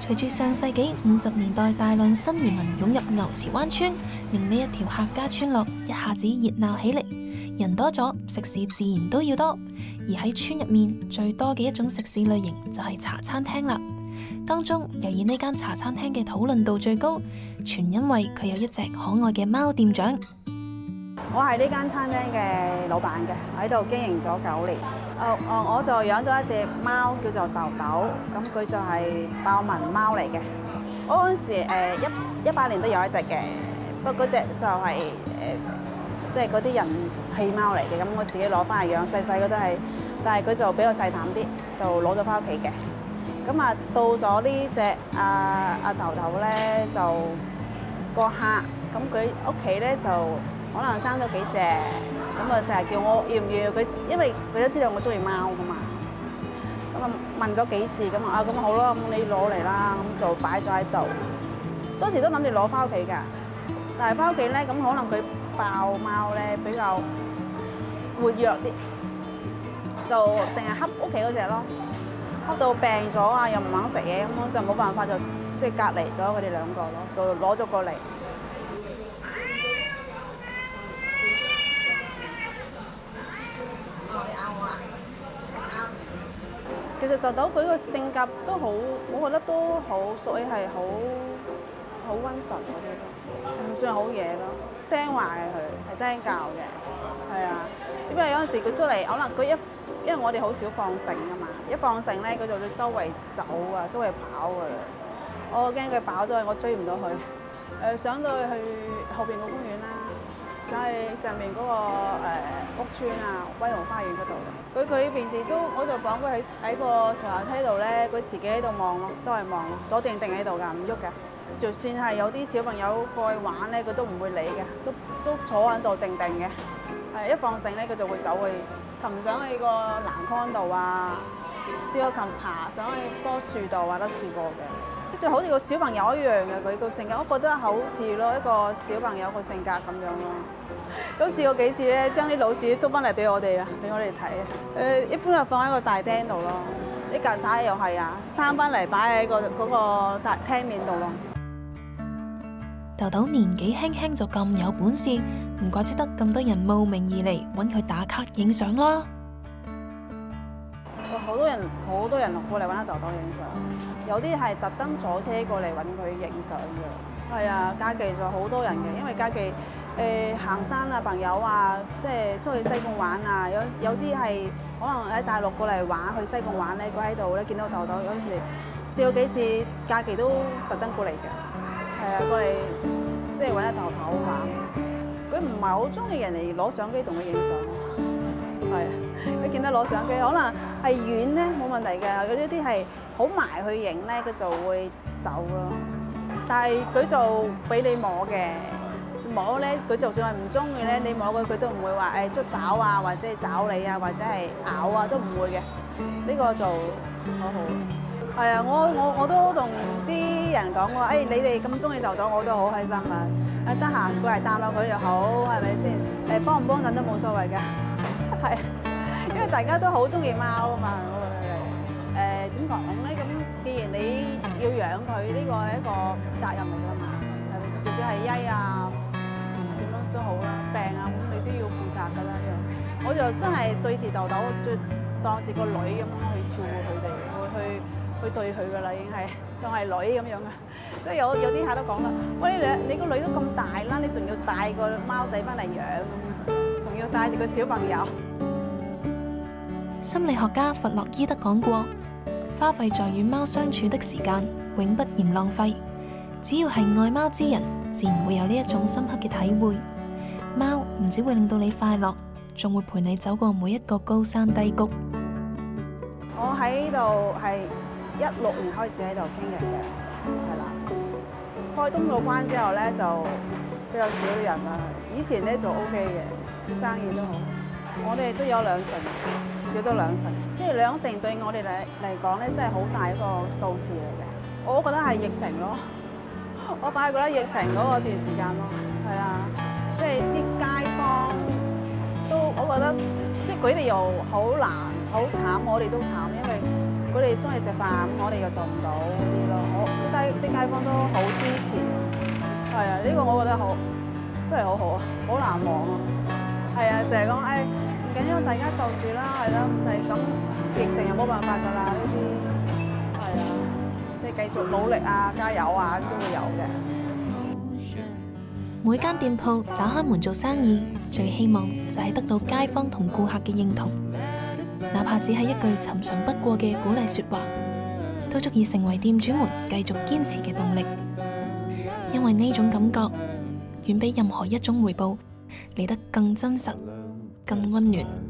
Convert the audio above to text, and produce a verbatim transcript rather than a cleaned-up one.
隨住上世紀五十年代大量新移民湧入牛池灣村，令呢一條客家村落一下子熱鬧起嚟。人多咗，食肆自然都要多。而喺村入面最多嘅一種食肆類型就係茶餐廳啦。當中又以呢間茶餐廳嘅討論度最高，全因為佢有一隻可愛嘅貓店長。 我係呢間餐廳嘅老闆嘅，喺度經營咗九年。哦哦，我就養咗一隻貓叫做豆豆，咁佢就係豹紋貓嚟嘅。我嗰陣時誒一一八年都有一隻嘅，不過嗰隻就係誒即係嗰啲人氣貓嚟嘅，咁我自己攞翻嚟養，細細個都係，但係佢就比較細膽啲，就攞咗翻屋企嘅。咁啊，到咗呢隻阿阿豆豆咧，就個客，咁佢屋企咧就可能生咗幾隻，咁啊成日叫我要唔要佢，因為佢都知道我中意貓噶嘛。咁啊問咗幾次，咁啊咁好咯，咁你攞嚟啦，咁就擺咗喺度。當時都諗住攞翻屋企㗎，但係翻屋企咧，咁可能佢豹貓咧比較活躍啲，就成日恰屋企嗰隻咯。恰到病咗啊，又唔肯食嘢，咁我就冇辦法，就即係隔離咗佢哋兩個咯，就攞咗過嚟。其實豆豆佢個性格都好，我覺得都好，屬於係好好溫順嗰啲咯，唔算好嘢咯，聽話嘅佢係聽教嘅，係啊。只不過有陣時佢出嚟，可能佢一因為我哋好少放繩㗎嘛，一放繩咧，佢就會周圍走啊，周圍跑㗎啦。我驚佢跑咗去，我追唔到佢。誒，上到去後邊個公園啦，上去上面嗰個誒屋村啊，威龍花園嗰度。佢佢平時都，我就講佢喺喺個上樓梯度咧，佢自己喺度望咯，周圍望咯，坐定定喺度㗎，唔喐㗎。就算係有啲小朋友過去玩咧，佢都唔會理嘅，都都坐喺度定定嘅。係一放繩咧，佢就會走去。擒上去個欄杆度啊，試過擒爬上去棵樹度啊，都試過嘅。就好似個小朋友一樣嘅佢個性格，我覺得好似咯一個小朋友個性格咁樣咯。都試過幾次咧，將啲老鼠捉翻嚟俾我哋啊，俾我哋睇啊。誒，一般就放喺個大廳度咯，啲曱甴又係啊，攤翻嚟擺喺個嗰個大廳面度咯。 豆豆年紀輕輕就咁有本事，唔怪之得咁多人慕名而嚟揾佢打卡影相啦。 好多人好多人過嚟揾阿豆豆影相，有啲係特登坐車過嚟揾佢影相嘅。係啊，假期就好多人嘅，因為假期誒行山啊，朋友啊，即係出去西貢玩啊，有有啲係可能喺大陸過嚟玩，去西貢玩咧，佢喺度咧見到豆豆，有時試過幾次假期都特登過嚟嘅。係啊，過嚟即係揾一頭頭玩。佢唔係好中意人哋攞相機同佢影相，係啊。佢見得攞相機，可能係遠咧冇問題嘅。有啲啲係好埋去影咧，佢就會走咯。但係佢就俾你摸嘅，摸咧佢就算係唔中意咧，你摸佢佢都唔會話誒捽爪啊，或者係爪你啊，或者係咬啊，都唔會嘅。呢個就好好。係啊，我我我都同啲人講過，誒你哋咁中意豆豆，我都好開心啊！誒得閒過嚟探下佢就好，係咪先？誒幫唔幫襯都冇所謂㗎，係。因為大家都好中意貓啊嘛，我覺得誒點講咧？咁既然你要養佢，呢個係一個責任嚟㗎嘛，係咪？就算係曳啊，點樣都好啦，病啊咁你都要負責㗎啦。呢樣我就真係對住豆豆，最當住個女咁樣去照顧佢哋，去去去對佢㗎啦，已經係當係女咁樣嘅。即係有有啲客都講啦，喂你你個女都咁大啦，你仲要帶個貓仔翻嚟養咁樣，仲要帶住個小朋友。 心理學家弗洛伊德講過，花費在與貓相處的時間永不嫌浪費。只要係愛貓之人，自然會有呢一種深刻嘅體會。貓唔只會令到你快樂，仲會陪你走過每一個高山低谷。 我喺度係一六年開始喺度傾人嘅，係啦。開東道關之後咧，就比較少人啦。以前咧就 O K 嘅，生意都好。我哋都有兩成。少咗兩成，即係兩成對我哋嚟嚟講咧，真係好大一個數字嚟嘅。我覺得係疫情咯，我反而覺得疫情嗰個段時間咯，係啊，即係啲街坊都，我覺得即係佢哋又好難，好慘，我哋都慘，因為嗰佢哋中意食飯，我哋又做唔到嗰啲咯。我啲街啲街坊都好支持，係啊，呢個我覺得好真係好好啊，好難忘啊。係啊，成日講誒唔緊要，大家就住啦，係啦，就係咁，疫情又冇辦法㗎啦，呢啲係啊，即係繼續努力啊，加油啊，都會有嘅。 每間店鋪打開門做生意，最希望就係得到街坊同顧客嘅認同，哪怕只係一句尋常不過嘅鼓勵説話，都足以成為店主們繼續堅持嘅動力。因為呢種感覺，遠比任何一種回報嚟得更真實、更溫暖。